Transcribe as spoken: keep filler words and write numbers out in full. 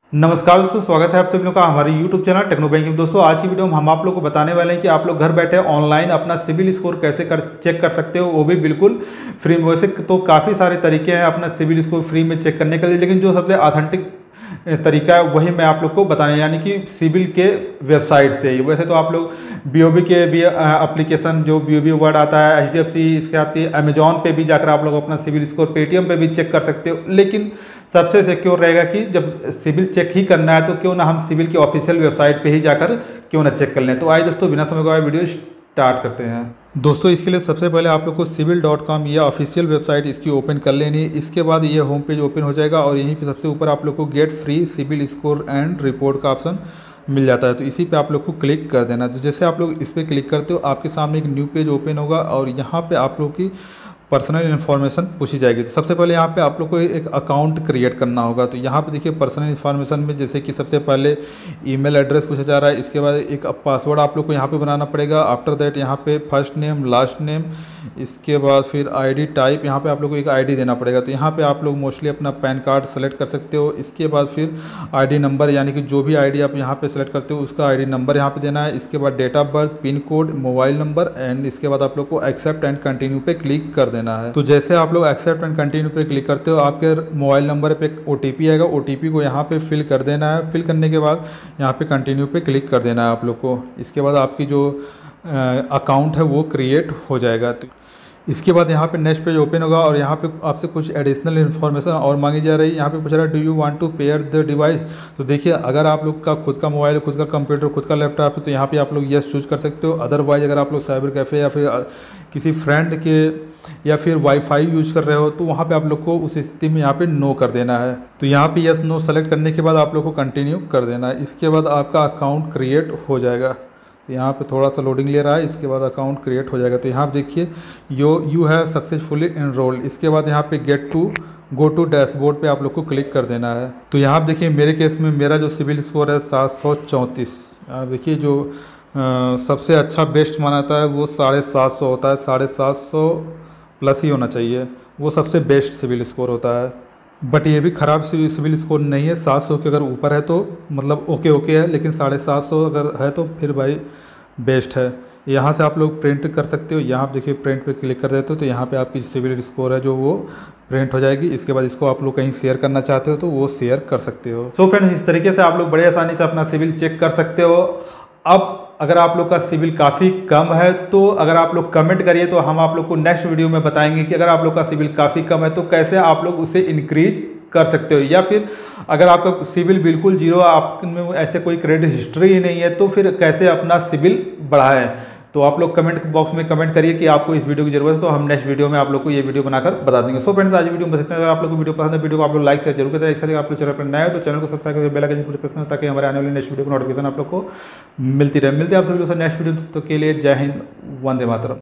नमस्कार दोस्तों, स्वागत है आप सभी लोगों का हमारे यूट्यूब चैनल टेक्नो बैंकिंग। दोस्तों आज की वीडियो में हम आप लोग को बताने वाले हैं कि आप लोग घर बैठे ऑनलाइन अपना सिविल स्कोर कैसे कर चेक कर सकते हो, वो भी बिल्कुल फ्री में। वैसे तो काफ़ी सारे तरीके हैं अपना सिविल स्कोर फ्री में चेक करने के लिए, लेकिन जो सबसे ऑथेंटिक तरीका है वही मैं आप लोग को बताने, यानी कि सिविल के वेबसाइट से ही। वैसे तो आप लोग बीओबी के भी एप्लीकेशन, जो बीओबी वर्ड आता है, एचडीएफसी इसके आती है, अमेजॉन पे भी जाकर आप लोग अपना सिविल स्कोर, पेटीएम पे भी चेक कर सकते हो। लेकिन सबसे सिक्योर रहेगा कि जब सिविल चेक ही करना है तो क्यों ना हम सिविल की ऑफिशियल वेबसाइट पे ही जाकर क्यों ना चेक कर लें। तो आइए दोस्तों, बिना समय गवाए वीडियो स्टार्ट करते हैं। दोस्तों इसके लिए सबसे पहले आप लोग को सिविल डॉट कॉम या ऑफिशियल वेबसाइट इसकी ओपन कर लेनी है। इसके बाद ये होम पेज ओपन हो जाएगा और यहीं पे सबसे ऊपर आप लोग को get free CIBIL score and report का ऑप्शन मिल जाता है। तो इसी पे आप लोग को क्लिक कर देना। तो जैसे आप लोग इस पर क्लिक करते हो, आपके सामने एक न्यू पेज ओपन होगा और यहाँ पे आप लोग की पर्सनल इन्फॉर्मेशन पूछी जाएगी। तो सबसे पहले यहाँ पे आप लोग को एक अकाउंट क्रिएट करना होगा। तो यहाँ पे देखिए पर्सनल इन्फॉर्मेशन में जैसे कि सबसे पहले ईमेल एड्रेस पूछा जा रहा है। इसके बाद एक पासवर्ड आप लोग को यहाँ पे बनाना पड़ेगा। आफ्टर दैट यहाँ पे फर्स्ट नेम, लास्ट नेम, इसके बाद फिर आईडी टाइप, यहाँ पे आप लोग को एक आईडी देना पड़ेगा। तो यहाँ पे आप लोग मोस्टली अपना पैन कार्ड सेलेक्ट कर सकते हो। इसके बाद फिर आईडी नंबर, यानी कि जो भी आईडी आप यहाँ पे सेलेक्ट करते हो उसका आईडी नंबर यहाँ पे देना है। इसके बाद date of birth, pin code, mobile number and इसके बाद आप लोग को एक्सेप्ट एंड कंटिन्यू पे क्लिक कर देना है। तो जैसे आप लोग एक्सेप्ट एंड कंटिन्यू पे क्लिक करते हो, आपके मोबाइल नंबर पे एक ओटीपी आएगा। ओटीपी को यहाँ पे फिल कर देना है। फिल करने के बाद यहाँ पे कंटिन्यू पे क्लिक कर देना है आप लोग को। इसके बाद आपकी जो अकाउंट है वो क्रिएट हो जाएगा। तो इसके बाद यहाँ पे नेक्स्ट पेज ओपन होगा और यहाँ पे आपसे कुछ एडिशनल इन्फॉर्मेशन और मांगी जा रही है। यहाँ पे पूछ रहा है do you want to pair the device. तो देखिए, अगर आप लोग का खुद का मोबाइल, खुद का कंप्यूटर, खुद का लैपटॉप है तो यहाँ पे आप लोग यस चूज कर सकते हो। अदरवाइज अगर आप लोग साइबर कैफ़े या फिर किसी फ्रेंड के या फिर वाईफाई यूज कर रहे हो तो वहाँ पे आप लोग को उस स्थिति में यहाँ पे नो कर देना है। तो यहाँ पे यस नो सेलेक्ट करने के बाद आप लोग को कंटिन्यू कर देना है। इसके बाद आपका अकाउंट क्रिएट हो जाएगा। तो यहाँ पे थोड़ा सा लोडिंग ले रहा है। इसके बाद अकाउंट क्रिएट हो जाएगा। तो यहाँ देखिए yo you have successfully enrolled. इसके बाद यहाँ पे get to go to dashboard पे आप लोग को क्लिक कर देना है। तो यहाँ देखिए मेरे केस में मेरा जो सिविल स्कोर है सात सौ चौंतीस। देखिए जो आ, सबसे अच्छा बेस्ट माना जाता है वो साढ़े सात सौ होता है। साढ़े सात सौ प्लस ही होना चाहिए, वो सबसे बेस्ट सिविल स्कोर होता है। बट ये भी ख़राब सिविल स्कोर नहीं है। सात सौ के अगर ऊपर है तो मतलब ओके ओके है, लेकिन साढ़े सात सौ अगर है तो फिर भाई बेस्ट है। यहाँ से आप लोग प्रिंट कर सकते हो। यहाँ आप देखिए प्रिंट पे क्लिक कर देते हो तो यहाँ पे आपकी सिविल स्कोर है जो वो प्रिंट हो जाएगी। इसके बाद इसको आप लोग कहीं शेयर करना चाहते हो तो वो शेयर कर सकते हो। सो फ्रेंड्स, इस तरीके से आप लोग बड़े आसानी से अपना सिविल चेक कर सकते हो। अब अगर आप लोग का सिविल काफ़ी कम है तो अगर आप लोग कमेंट करिए तो हम आप लोग को नेक्स्ट वीडियो में बताएंगे कि अगर आप लोग का सिविल काफ़ी कम है तो कैसे आप लोग उसे इंक्रीज कर सकते हो। या फिर अगर आपका सिविल बिल्कुल जीरो, आप में ऐसे कोई क्रेडिट हिस्ट्री ही नहीं है तो फिर कैसे अपना सिविल बढ़ाएं। तो आप लोग कमेंट बॉक्स में कमेंट करिए कि आपको इस वीडियो की जरूरत है, तो हम नेक्स्ट वीडियो में आप लोग को ये वीडियो बनाकर बता देंगे। सो फ्रेंड्स, आज वीडियो में बस इतना। अगर आप लोग को वीडियो पसंद है, वीडियो को आप लोग लाइक शेयर जरूर करें। इसके आप लोग चैनल पर नए हो तो चैनल को सब्सक्राइब करके बेल आइकन प्रेस करें ताकि हमारे आने वाले नेक्स्ट वीडियो को नोटिफिकेशन आप लोग को मिलती रहे। मिलते हैं आप सभी लोग नेक्स्ट वीडियो तो के लिए। जय हिंद, वंदे मातरम।